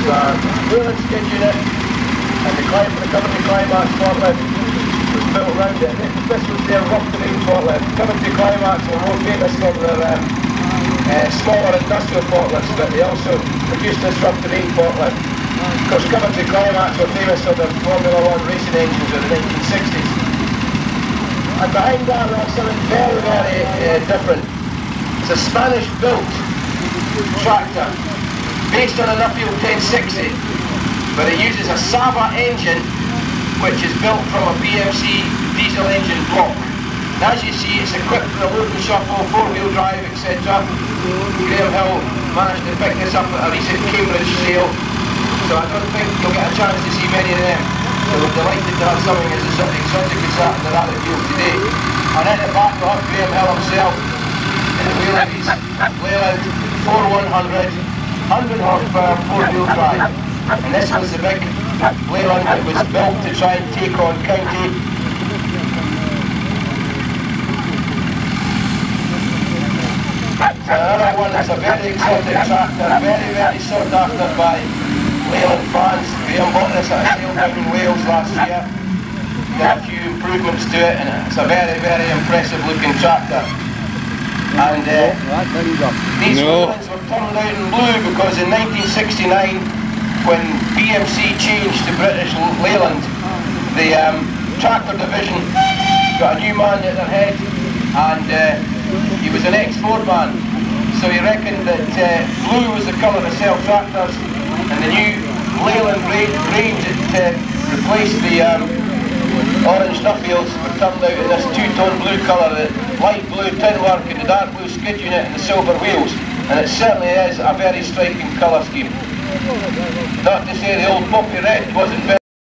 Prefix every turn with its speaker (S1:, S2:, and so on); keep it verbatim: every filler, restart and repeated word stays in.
S1: a Leyland skid unit, and the, climb, the Coventry Climax forklift was built around it. This was their rough terrain forklift. Coventry Climax are more famous for their um, uh, smaller industrial forklifts, but they also produced this rough terrain forklift. Of course, Coventry Climax were famous for their Formula One racing engines in the nineteen sixties. And behind that we have something very, very uh, different. It's a Spanish-built tractor based on a Nuffield ten sixty, but it uses a Sava engine which is built from a B M C diesel engine block. And as you see, it's equipped with a load and shuffle, four-wheel drive, et cetera. Graham Hill managed to pick this up at a recent Cambridge sale, so I don't think you'll get a chance to see many of them. So we're delighted to have something as exotic as that in the rally field today. And at the back we'll have Graham Hill himself in the wheel of his Leyland four one hundred, one hundred horsepower four-wheel drive. And this was the big Leyland that was built to try and take on county. So another one that's a very exotic tractor, very, very sought after by Leyland fans. Graham bought this at a sale down in Wales last year. Did a few improvements to it, and it's a very, very impressive looking tractor. And uh, these no. Leylands were turned out in blue because in nineteen sixty-nine, when B M C changed to British Leyland, the um, tractor division got a new man at their head, and uh, he was an ex-Ford man, so he reckoned that uh, blue was the colour to sell tractors, and the new Leyland range that uh, replaced the um, orange Nuffields were turned out in this two-tone blue colour, the light blue tin work and the dark blue skid unit and the silver wheels, and it certainly is a very striking colour scheme. Not to say the old poppy red wasn't very